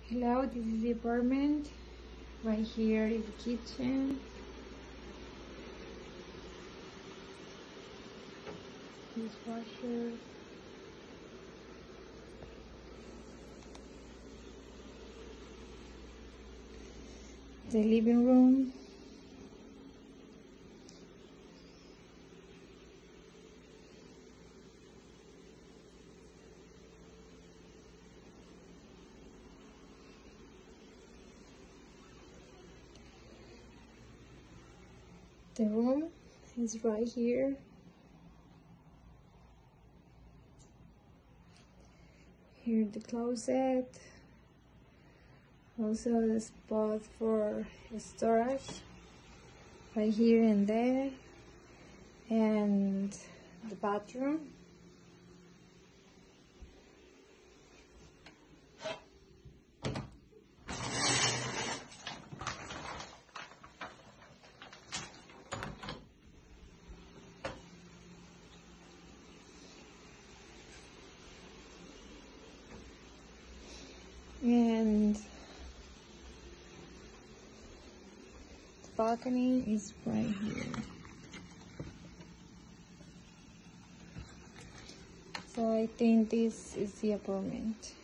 Hello, this is the apartment. Right here is the kitchen. Dishwasher. The living room. The room is right here. Here the closet. Also the spot for storage. Right here and there. And the bathroom. And the balcony is right here. So I think this is the apartment.